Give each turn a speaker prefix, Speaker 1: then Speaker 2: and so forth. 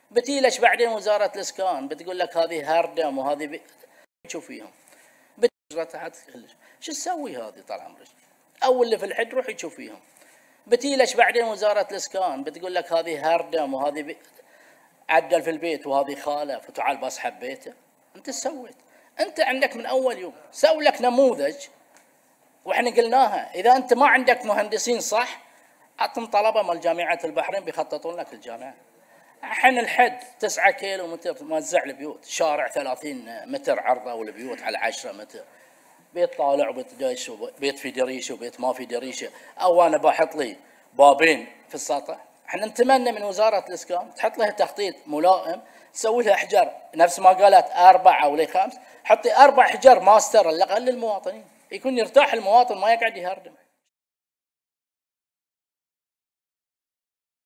Speaker 1: بتيلش بعدين وزاره الاسكان بتقول لك هذه هردم وهذه تشوف فيهم تحت شو تسوي هذه طال عمرك؟ اول اللي في الحد روح يشوف فيهم. بتيلش بعدين وزاره الاسكان بتقول لك هذه هردم وهذه عدل في البيت وهذه خالف وتعال بسحب بيته. انت ايش سويت؟ انت عندك من اول يوم سوي لك نموذج، واحنا قلناها اذا انت ما عندك مهندسين صح اعطهم طلبه مال جامعه البحرين بيخططون لك الجامعه. الحين الحد 9 كيلو متر موزع البيوت، شارع 30 متر عرضه والبيوت على 10 متر، بيت طالع وبيت دايش وبيت في دريشه وبيت ما في دريشه، او انا بحط لي بابين في السطح. احنا نتمنى من وزاره الاسكان تحط لها تخطيط ملائم، تسوي لها احجار نفس ما قالت 4 او 5، حطي 4 احجار ماستر على الاقل للمواطنين، يكون يرتاح المواطن ما يقعد يهردم.